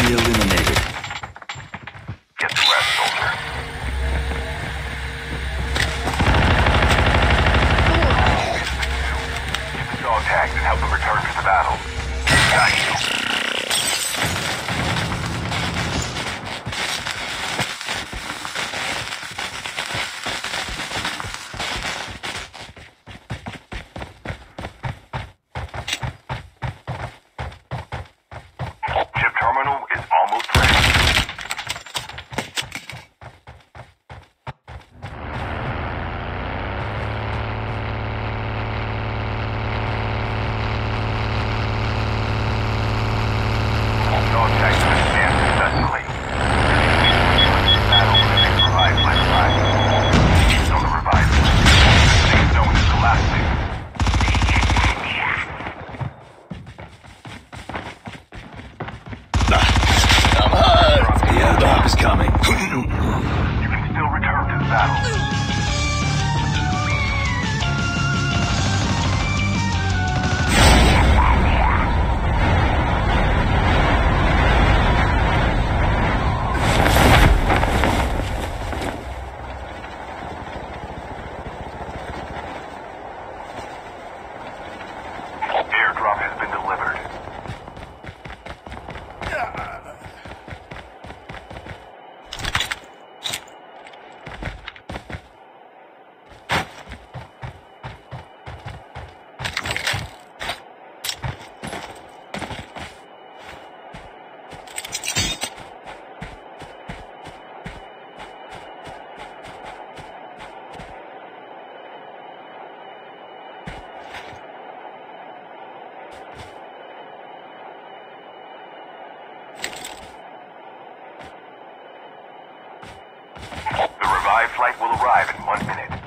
Enemy eliminated. Get the rest, soldier. Get the dog tags and help them return to the battle. Got you. Chip terminal is almost ready. Dog tags have been scanned successfully. Battle with the next revive flight arrives. Keep on the revive flight. The safe zone is collapsing. I'm hurt! The airdrop is coming. You can still return to the battle. Airdrop has been delivered. The revived flight will arrive in 1 minute.